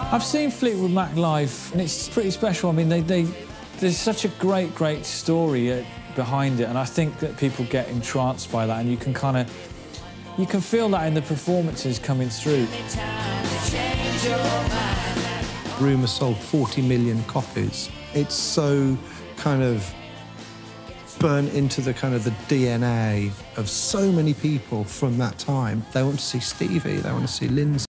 I've seen Fleetwood Mac live, and it's pretty special. I mean, there's such a great story behind it, and I think that people get entranced by that, and you can feel that in the performances coming through. Rumour sold 40 million copies. It's so kind of burnt into the DNA of so many people from that time. They want to see Stevie, they want to see Lindsey.